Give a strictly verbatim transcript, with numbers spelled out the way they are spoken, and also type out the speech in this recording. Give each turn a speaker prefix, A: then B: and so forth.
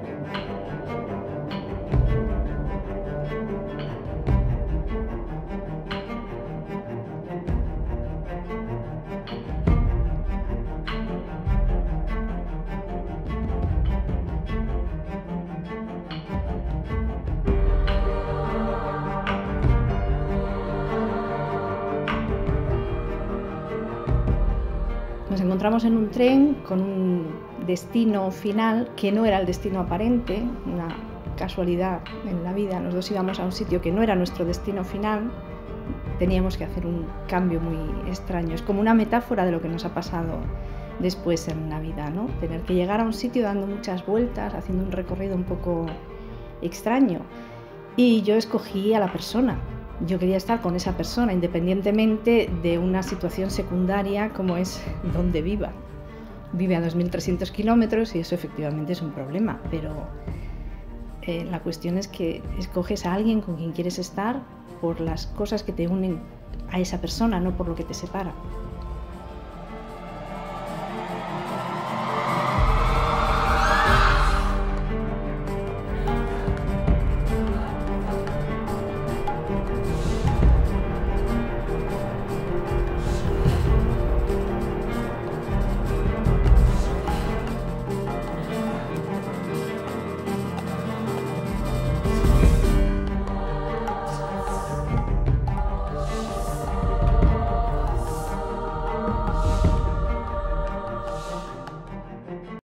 A: Nos encontramos en un tren con un destino final que no era el destino aparente, una casualidad en la vida. Los dos íbamos a un sitio que no era nuestro destino final. Teníamos que hacer un cambio muy extraño. Es como una metáfora de lo que nos ha pasado después en la vida, ¿no? Tener que llegar a un sitio dando muchas vueltas, haciendo un recorrido un poco extraño. Y yo escogí a la persona. Yo quería estar con esa persona, independientemente de una situación secundaria como es donde viva. Vive a dos mil trescientos kilómetros y eso efectivamente es un problema, pero eh, la cuestión es que escoges a alguien con quien quieres estar por las cosas que te unen a esa persona, no por lo que te separa.